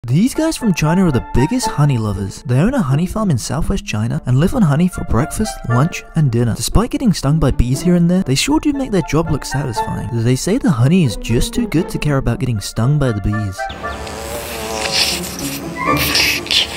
These guys from China are the biggest honey lovers. They own a honey farm in southwest China and live on honey for breakfast, lunch, and dinner. Despite getting stung by bees here and there, they sure do make their job look satisfying. They say the honey is just too good to care about getting stung by the bees.